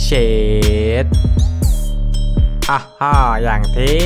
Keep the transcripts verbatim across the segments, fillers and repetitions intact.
เชดอ่ะฮ่าอย่างเท่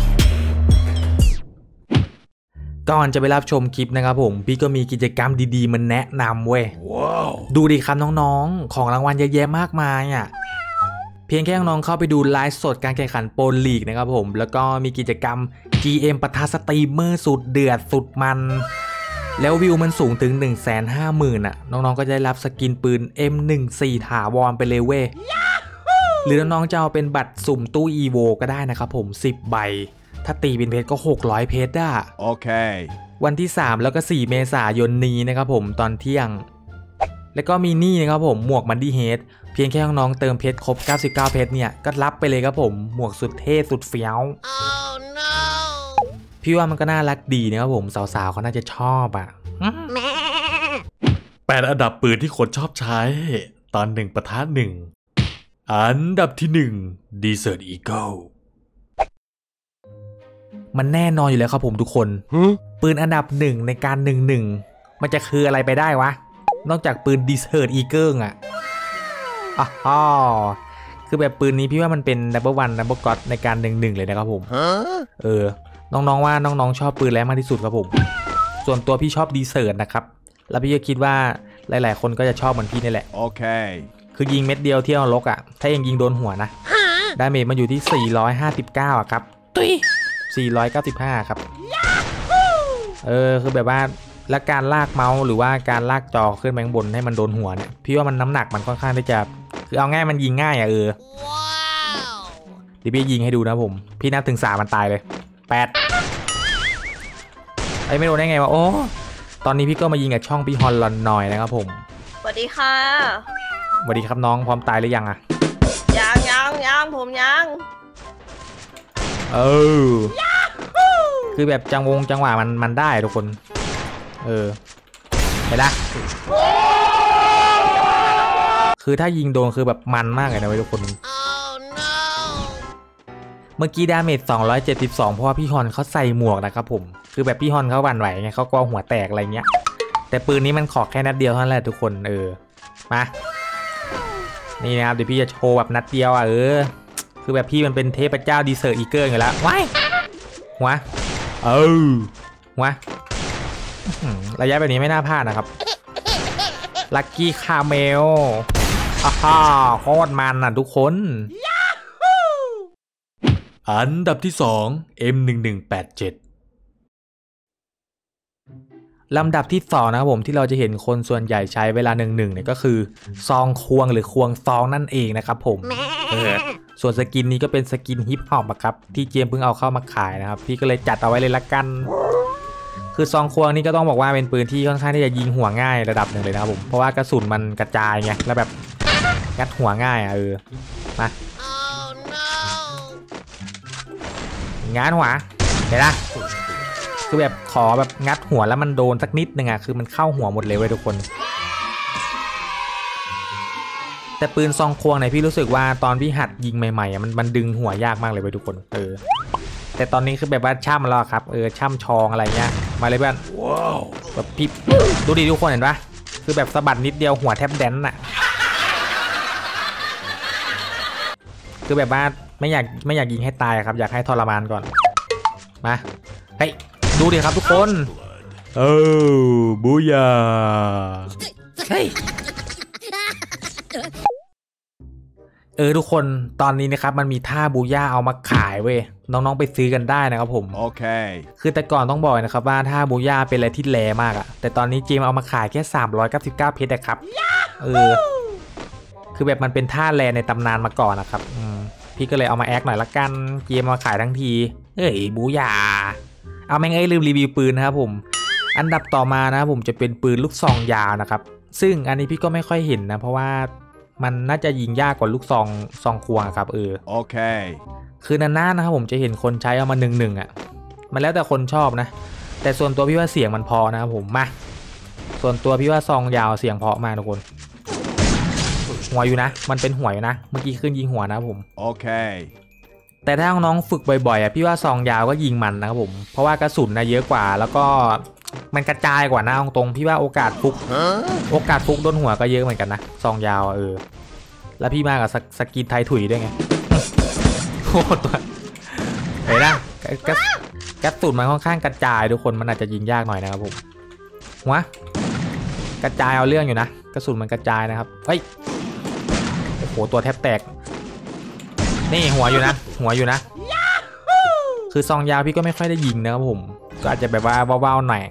ก่อนจะไปรับชมคลิปนะครับผมพี่ก็มีกิจกรรมดีๆมันแนะนำเว้ย wow. ดูดิครับน้องๆของรางวัลเยอะแยะมากมายอ่ะเพียงแค่น้องเข้าไปดูไลฟ์สดการแข่งขันโปรลีกนะครับผมแล้วก็มีกิจกรรม จี เอ็ม ปะทะสตรีมเมอร์สุดเดือดสุดมันแล้ววิวมันสูงถึง หนึ่งแสนห้าหมื่น อ่ะน้องๆก็จะได้รับสกินปืน เอ็ม สิบสี่ ถาวรไปเลยเว้ยหรือน้องๆจะเอาเป็นบัตรสุ่มตู้อีโวก็ได้นะครับผมสิบใบถ้าตีเป็นเพชรก็หกร้อยเพชรอ่ะโอเควันที่สามแล้วก็สี่เมษายนนี้นะครับผมตอนเที่ยงแล้วก็มีนี่นะครับผมหมวกมันดี้เฮดเพียงแค่น้องๆเติมเพชรครบเก้าสิบเก้าเพชรเนี่ยก็รับไปเลยครับผมหมวกสุดเท่สุดเฟี้ยว oh, no. พี่ว่ามันก็น่ารักดีนะครับผมสาวๆเขาน่าจะชอบอ่ะแปดอันดับปืนที่คนชอบใช้ตอนหนึ่งปะทะหนึ่งอันดับที่หนึ่ง Desert Eagle มันแน่นอนอยู่แล้วครับผมทุกคน huh? ปืนอันดับหนึ่งในการหนึ่งหนึ่งมันจะคืออะไรไปได้วะนอกจากปืน Desert Eagle อ่ะอ๋อคือแบบปืนนี้พี่ว่ามันเป็น number one number god ในการหนึ่งหนึ่งเลยนะครับผม huh? เออน้องๆว่าน้องๆชอบปืนแล้วมากที่สุดครับผมส่วนตัวพี่ชอบ Desert นะครับแล้วพี่ก็คิดว่าหลายๆคนก็จะชอบเหมือนพี่นี่แหละโอเคคือยิงเม็ดเดียวเที่ยวลกอ่ะถ้ายังยิงโดนหัวนะดาเมจมันอยู่ที่สี่ร้อยห้าสิบเก้าอ่ะครับตุ้ยสี่ร้อยเก้าสิบห้าครับเออคือแบบว่าและการลากเมาส์หรือว่าการลากจอขึ้นไปข้างบนให้มันโดนหัวเนี่ยพี่ว่ามันน้ำหนักมันค่อนข้างที่จะคือเอาง่ายมันยิงง่ายอ่ะเออเดี๋ยวพี่ยิงให้ดูนะผมพี่นับถึงสามมันตายเลยแปดไอ้ไม่รู้ได้ไงวะโอ้ตอนนี้พี่ก็มายิงกับช่องพี่ฮอลลอนหน่อยนะครับผมสวัสดีค่ะสวัสดีครับน้องพร้อมตายหรือยังอะยังยังยังผมยังเออคือแบบจังวงจังหวะมันมันได้ทุกคนเออเห็นละคือถ้ายิงโดนคือแบบมันมากเลยนะทุกคน oh, no. เมื่อกี้ดาเมจสองร้อยเจ็ดสิบสองเพราะว่าพี่ฮอนเขาใส่หมวกนะครับผมคือแบบพี่ฮอนเขาหวั่นไหวไงเขากลัวหัวแตกอะไรเงี้ยแต่ปืนนี้มันขอแค่นัดเดียวเท่านั้นแหละทุกคนเออมานี่นะครับเดี๋ยวพี่จะโชว์แบบนัดเดียวอ่ะเออคือแบบพี่มันเป็นเทพเจ้าดีเซอร์อีเกิลอยู่แล้วว้ายหัวเออหัวระยะแบบนี้ไม่น่าพลาดนะครับลัคกี้คาเมลอ้าวโคตรมันอ่ะทุกคนอันดับที่สอง เอ็ม หนึ่งหนึ่งแปดเจ็ดลำดับที่สองนะครับผมที่เราจะเห็นคนส่วนใหญ่ใช้เวลาหนึ่งหนึ่งเนี่ยก็คือซองควงหรือควงซองนั่นเองนะครับผมเออส่วนสกินนี้ก็เป็นสกินฮิปฮอปครับที่เจมเพิ่งเอาเข้ามาขายนะครับพี่ก็เลยจัดเอาไว้เลยละกันคือซองควงนี่ก็ต้องบอกว่าเป็นปืนที่ค่อนข้างที่จะยิงหัวง่ายระดับหนึ่งเลยนะครับผมเพราะว่ากระสุนมันกระจายไงแล้วแบบงัดหัวง่ายอ่ะเออมางัดหัวเห็นไหมคือแบบขอแบบงัดหัวแล้วมันโดนสักนิดนึงอ่ะคือมันเข้าหัวหมดเลยเว้ยทุกคนแต่ปืนซองควงเนี่ยพี่รู้สึกว่าตอนพี่หัดยิงใหม่ๆอ่ะมันมันดึงหัวยากมากเลยเว้ยทุกคนเออแต่ตอนนี้คือแบบว่าช่ำแล้วครับเออช่ำชองอะไรเงี้ยมาเลยเพื่อนว้าวแบบพี่ดูดิทุกคนเห็นปะคือแบบสะบัดนิดเดียวหัวแทบแดนน่ะคือแบบว่าไม่อยากไม่อยากยิงให้ตายครับอยากให้ทรมานก่อนมาเฮ้ยดูดิครับทุกคนเออบูยาเฮ้ยเออทุกคนตอนนี้นะครับมันมีท่าบูย่าเอามาขายเว้ยน้องๆไปซื้อกันได้นะครับผมโอเคคือแต่ก่อนต้องบอกนะครับว่าท่าบูย่าเป็นอะไรที่แรงมากอะแต่ตอนนี้เจมเอามาขายแค่สามร้อยเก้าสิบเก้าเพชรนะครับเออคือแบบมันเป็นท่าแรงในตำนานมาก่อนนะครับอืมพี่ก็เลยเอามาแอคหน่อยละกันเจมมาขายทั้งทีเอ้ยบูย่าเอาแม่งเอ้ยลืมรีวิวปืนนะครับผมอันดับต่อมานะครับผมจะเป็นปืนลูกซองยาวนะครับซึ่งอันนี้พี่ก็ไม่ค่อยเห็นนะเพราะว่ามันน่าจะยิงยากกว่าลูกซองซองควงครับเออโอเคคือนานๆนะครับผมจะเห็นคนใช้เอามาหนึ่งหนึ่งอ่ะมันแล้วแต่คนชอบนะแต่ส่วนตัวพี่ว่าเสียงมันพอนะครับผมมาส่วนตัวพี่ว่าซองยาวเสียงเพาะมากทุกคนหัวอยู่นะมันเป็นหัวอยู่นะเมื่อกี้ขึ้นยิงหัวนะผมโอเคแต่ถ้าน้องฝึกบ่อยๆอ่ะพี่ว่าซองยาวก็ยิงมันนะครับผมเพราะว่ากระสุนนะเยอะกว่าแล้วก็มันกระจายกว่านะตรงๆพี่ว่าโอกาสฟุกโอกาสฟุกโดนหัวก็เยอะเหมือนกันนะซองยาวเออแล้วพี่มากับสกินไทยถุยด้วยไงโอ้ตัวเห็นนะกระกระสุนมันค่อนข้างกระจายทุกคนมันอาจจะยิงยากหน่อยนะครับผมหัวกระจายเอาเรื่องอยู่นะกระสุนมันกระจายนะครับเฮ้ยโอ้โหตัวแทบแตกนี่หัวอยู่นะหัวอยู่นะคือซองยาวพี่ก็ไม่ค่อยได้ยิงนะครับผมก็อาจจะแบบว่าว้าวๆหน่อย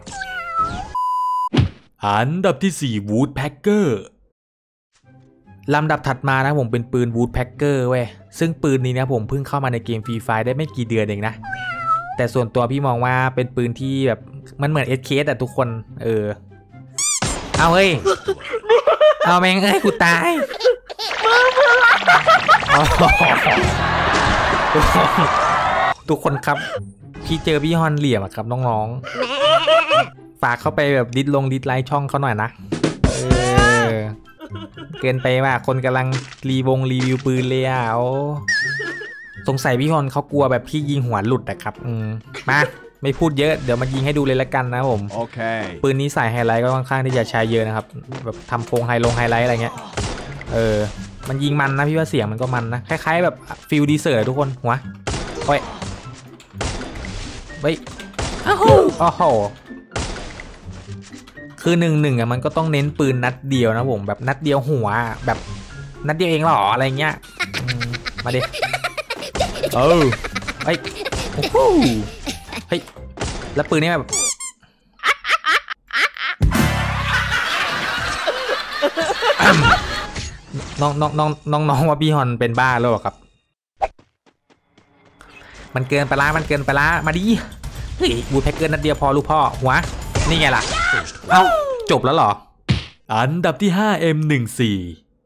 อันดับที่สี่วูดแพ็กเกอร์ลำดับถัดมานะผมเป็นปืนวูดแพ็กเกอร์เว้ยซึ่งปืนนี้นะผมเพิ่งเข้ามาในเกมฟรีไฟได้ไม่กี่เดือนเองนะแต่ส่วนตัวพี่มองว่าเป็นปืนที่แบบมันเหมือน เอส เค เอส อะทุกคนเออเอาเฮ้ยเอาแม่งเอ้ยกูตายทุกคนครับพี่เจอพี่ฮอนเหลี่ยมอะครับน้องๆฝากเข้าไปแบบดิสลงดิสไลค์ช่องเขาหน่อยนะเออเกินไปว่าคนกำลังรีวงรีวิวปืนเลยอ่ะโอ้สงสัยพี่ฮอนเขากลัวแบบพี่ยิงหัวหลุดนะครับอืมมาไม่พูดเยอะเดี๋ยวมายิงให้ดูเลยละกันนะผมโอเคปืนนี้ใส่ไฮไลท์ก็ค่อนข้างที่จะใช้เยอะนะครับแบบทำโครงไฮลงไฮไลท์อะไรเงี้ยเออมันยิงมันนะพี่ว่าเสียงมันก็มันนะคล้ายๆแบบฟิลดีเซอร์ทุกคนหัวโอ้ยเฮ้ยอ้าวโอ้โหคือหนึ่งหนึ่งอ่ะมันก็ต้องเน้นปืนนัดเดียวนะผมแบบนัดเดียวหัวแบบนัดเดียวเองหรออะไรเงี้ยมาดิเออเฮ้ยโอ้โหเฮ้ยแล้วปืนนี้แบบน้องน้องน้องน้องน้องว่าพี่ฮอนเป็นบ้าแล้วครับมันเกินไปละมันเกินไปละมาดิเฮ้ยบูทแพ็กเกอร์นัดเดียวพอลูกพ่อหัวนี่ไงล่ะเอ้าจบแล้วเหรออันดับที่ห้า เอ็ม สิบสี่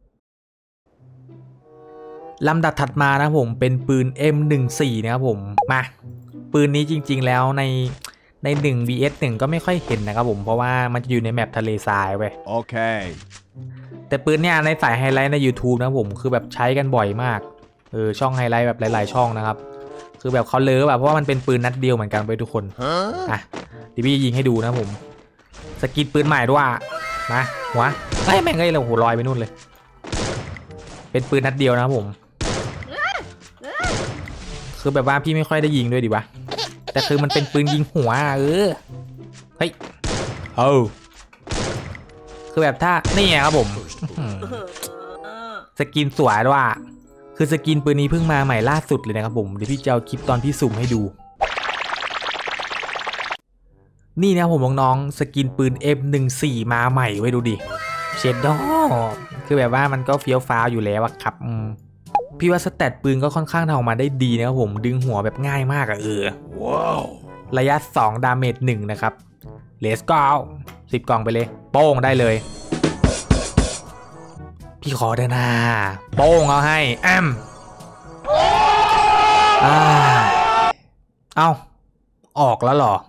ลำดับถัดมานะผมเป็นปืน เอ็ม สิบสี่ นะครับผมมาปืนนี้จริงๆแล้วในในหนึ่ง วี เอส หนึ่งก็ไม่ค่อยเห็นนะครับผมเพราะว่ามันจะอยู่ในแมปทะเลทรายเว้ยโอเคแต่ปืนเนี้ยในสายไฮไลท์ใน YouTube นะผมคือแบบใช้กันบ่อยมากเออช่องไฮไลท์แบบหลายๆช่องนะครับคือแบบเขาเลิฟแบบเพราะว่ามันเป็นปืนนัดเดียวเหมือนกันไปทุกคนอ่ะเดี๋ยวพี่ยิงให้ดูนะผมสกินปืนใหม่ด้วยมาหัวไอ้แม่งเอ้ยเราหัวลอยไปนู่นเลยเป็นปืนนัดเดียวนะครับผมคือแบบว่าพี่ไม่ค่อยได้ยิงด้วยดิวะแต่คือมันเป็นปืนยิงหัวเออเฮ้ยเออคือแบบถ้านี่ไงครับผมสกินสวยด้วยคือสกินปืนนี้เพิ่งมาใหม่ล่าสุดเลยนะครับผมเดี๋ยวพี่จะเอาคลิปตอนพี่สุ่มให้ดูนี่นะผมน้องๆสกินปืน เอ็ม สิบสี่ มาใหม่ไว้ดูดิเชดดอคือแบบว่ามันก็เฟี้ยวฟ้าวอยู่แล้วครับพี่ว่าสแตทปืนก็ค่อนข้างทำออกมาได้ดีนะครับผมดึงหัวแบบง่ายมากอะเออว้าวระยะสองดาเมจหนึ่งนะครับเลสก็เอาสิบกล่องไปเลยโป้งได้เลยพี่ขอเดินหน้าโป้งเอาให้แอมอ่าเอาออกแล้วหรอ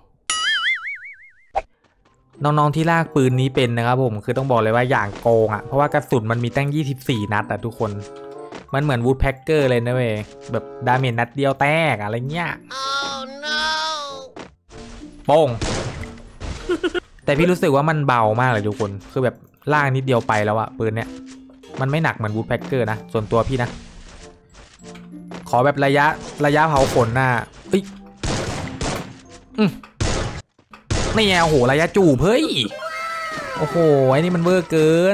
น้องๆที่ลากปืนนี้เป็นนะครับผมคือต้องบอกเลยว่าอย่างโกงอ่ะเพราะว่ากระสุนมันมีตั้งยี่สิบสี่นัดอ่ะทุกคนมันเหมือนวูดแพ็กเกอร์เลยนะเว้ยแบบดาเมจนัดเดียวแตกอะไรเงี้ย oh, no. โป้ง แต่พี่รู้สึกว่ามันเบามากเลยทุกคนคือแบบล่างนิดเดียวไปแล้วอะปืนเนี้ยมันไม่หนักเหมือนวูดแพ็กเกอร์นะส่วนตัวพี่นะขอแบบระยะระยะเผาขนหน้าเฮ้ยอืมไม่แย่โอ้โหระยะจูบเฮ้ยโอ้โหไอ้นี่มันเวอร์เกิน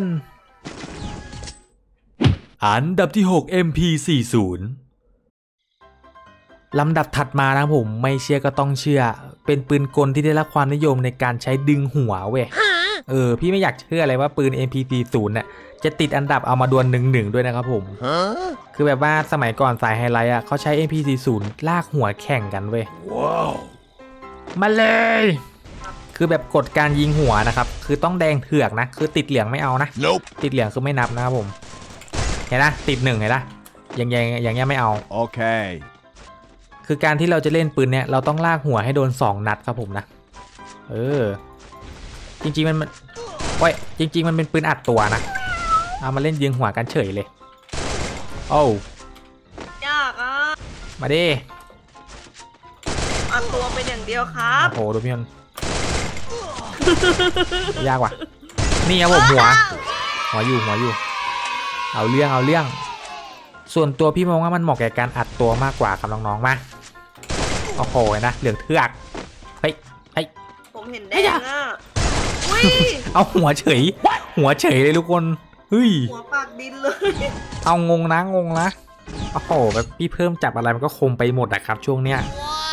อันดับที่หก เอ็ม พี สี่สิบ ลำดับถัดมานะผมไม่เชื่อก็ต้องเชื่อเป็นปืนกลที่ได้รับความนิยมในการใช้ดึงหัวเว้ยเออพี่ไม่อยากเชื่อเลยว่าปืน เอ็ม พี สี่สิบ เนี่ยจะติดอันดับเอามาดวลหนึ่งหนึ่งด้วยนะครับผมคือแบบว่าสมัยก่อนสายไฮไลท์อ่ะเขาใช้ เอ็ม พี สี่สิบ ลากหัวแข่งกันเว้ยว้าวมาเลยคือแบบกฎการยิงหัวนะครับคือต้องแดงเถือกนะคือติดเหลืองไม่เอานะ nope. ติดเหลืองคือไม่นับนะครับผมเห็นนะติดหนึ่งเห็นนะอย่างอย่างอย่างเงี้ยไม่เอาโอเคคือการที่เราจะเล่นปืนเนี้ยเราต้องลากหัวให้โดนสองนัดครับผมนะเออจริงๆมันโอ้ยจริงๆมันเป็นปืนอัดตัวนะเอามาเล่นยิงหัวกันเฉยเลยโอ้ยากอ่ะมาดิอัดตัวเป็นอย่างเดียวครับโอ้โหดูพี่มันยากว่ะนี่ครับผมหัวหัวอยู่หัวอยู่เอาเรื่องเอาเรื่องส่วนตัวพี่มองว่ามันเหมาะแก่การอัดตัวมากกว่าครับน้องๆมาโอ้โหนะเหลืองเทือกเฮ้ยเฮ้ยผมเห็นแดงอ่ะอุ้ยเอาหัวเฉยหัวเฉยเลยทุกคนเฮ้ยหัวปากดินเลยเอางงนะงงนะโอ้โหแบบพี่เพิ่มจับอะไรมันก็คมไปหมดอะครับช่วงเนี้ย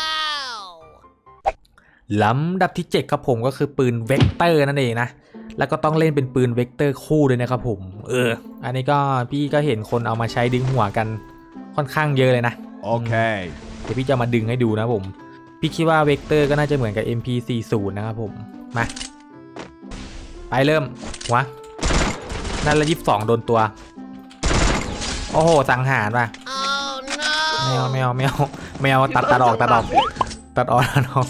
ลำดับที่เจ็ดครับผมก็คือปืนเวกเตอร์นั่นเองนะแล้วก็ต้องเล่นเป็นปืนเวกเตอร์คู่ด้วยนะครับผมเอออันนี้ก็พี่ก็เห็นคนเอามาใช้ดึงหัวกันค่อนข้างเยอะเลยนะโอเคเดี๋ยวพี่จะมาดึงให้ดูนะผมพี่คิดว่าเวกเตอร์ก็น่าจะเหมือนกับ เอ็ม พี สี่สิบ นะครับผมมาไปเริ่มหัวนั่นละยี่สิบสองโดนตัวโอ้โหสังหารว่ะแมวแมวแมวแมวตัดตัดออกตัดออกตัดออกตัดออก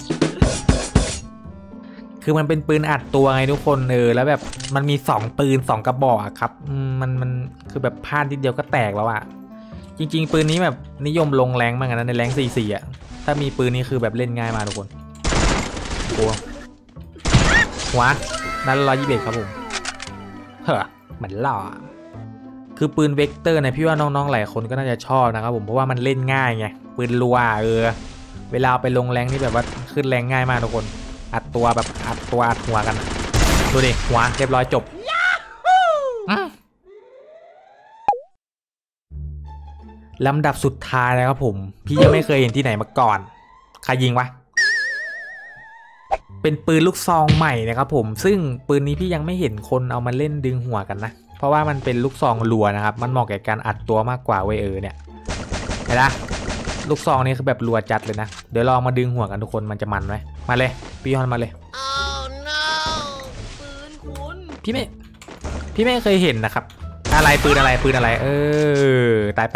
คือมันเป็นปืนอัดตัวไงทุกคนเออแล้วแบบมันมีสองปืนสองกระบอกครับมันมันคือแบบพลาดนิดเดียวก็แตกแล้วอะจริงๆปืนนี้แบบนิยมลงแรงมากนะในแรงสี่สี่อะถ้ามีปืนนี้คือแบบเล่นง่ายมากทุกคนโอ้หัวนั่นร้อยยี่สิบเอ็ดครับผมเฮ้อเหมือนหล่อคือปืนเวกเตอร์เนี่ยพี่ว่าน้องๆหลายคนก็น่าจะชอบนะครับผมเพราะว่ามันเล่นง่ายไงปืนรัวเออเวลาไปลงแรงนี่แบบว่าขึ้นแรงง่ายมากทุกคนอัดตัวแบบอัดตัวอัดหัวกันดูดิหัวเรียบร้อยจบลำดับสุดท้ายนะครับผมพี่ยังไม่เคยเห็นที่ไหนมาก่อนใครยิงวะเป็นปืนลูกซองใหม่นะครับผมซึ่งปืนนี้พี่ยังไม่เห็นคนเอามาเล่นดึงหัวกันนะเพราะว่ามันเป็นลูกซองรัวนะครับมันเหมาะแก่การอัดตัวมากกว่าเว้ยเออเนี่ยเห็นปะลูกซองนี่คือแบบรัวจัดเลยนะเดี๋ยวลองมาดึงหัวกันทุกคนมันจะมันไหมมาเลยพี่ฮอนมาเลย oh, no. ปืนคุณพี่ไม่พี่ไม่เคยเห็นนะครับอะไรปืนอะไรปืนอะไรเออตายไป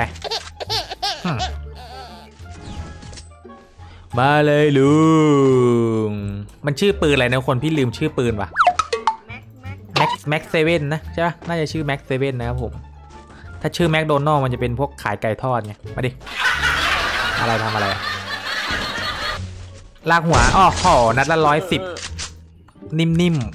มาเลยลุงมันชื่อปืนอะไรนะคนพี่ลืมชื่อปืนว่ะแม็กแม็กเซเว่นนะใช่ปะน่าจะชื่อแม็กเซเว่นนะครับผมถ้าชื่อแม็กโดนัลมันจะเป็นพวกขายไก่ทอดไงมาดิอะไรทำอะไรลากหัวอ้อหอนัดละร้อยสิบนิ่ม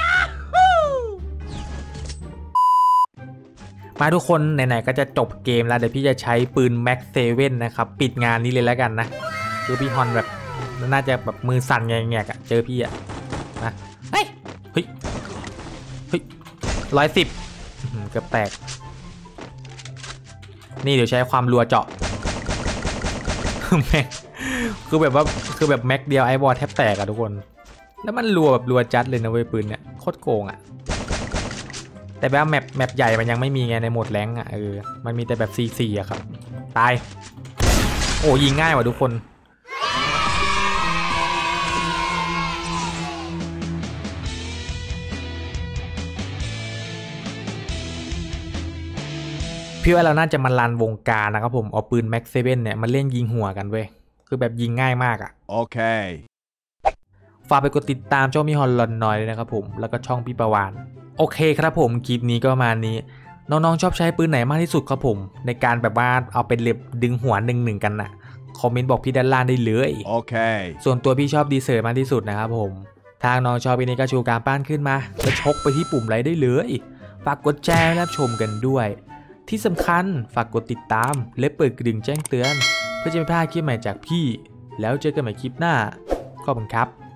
ๆมาทุกคนไหนๆก็จะจบเกมแล้วเดี๋ยวพี่จะใช้ปืนแม็กเซเว่นนะครับปิดงานนี้เลยแล้วกันนะคือพี่ฮอนแบบน่าจะแบบมือสั่นแงกๆอ่ะเจอพี่อ่ะนะเฮ้ยเฮ้ยเฮ้ยร้อยสิบเกือบแตกนี่เดี๋ยวใช้ความรัวเจาะแม็กคือแบบว่าคือแบบแม็กเดียวไอบอลแทบแตกอะทุกคนแล้วมันรัวแบบรัวจัดเลยนะเว้ยปืนเนี่ยโคตรโกงอะแต่แบบแมปแมปใหญ่มันยังไม่มีไงในโหมดแรงอะเออมันมีแต่แบบ ซี ซี อะครับตายโอ้ยิงง่ายกว่าทุกคนพี่ว่าเราน่าจะมาลันวงการนะครับผมเอาปืนแม็กเซเว่นเนี่ยมาเล่นยิงหัวกันเว้ยคือแบบยิงง่ายมากอ่ะโอเคฝากไปกดติดตามช่องพี่ฮอนลอนหน่อยเลยนะครับผมแล้วก็ช่องพี่ประวานโอเคครับผมคลิปนี้ก็ประมาณนี้น้องๆชอบใช้ปืนไหนมากที่สุดครับผมในการแบบว่าเอาเป็นเล็บดึงหัวหนึ่งหนึ่งกันน่ะคอมเมนต์บอกพี่ด้านล่างได้เลยโอเคส่วนตัวพี่ชอบดีเซอร์มากที่สุดนะครับผมทางน้องชอบพี่นี้ก็ชูการป้านขึ้นมาแล้วชกไปที่ปุ่มไลค์ได้เลยฝากกดแชร์และชมกันด้วยที่สำคัญฝากกดติดตามและเปิดกระดิ่งแจ้งเตือนเพื่อจะไม่พลาดคลิปใหม่จากพี่แล้วเจอกันใหม่คลิปหน้าขอบคุณครับ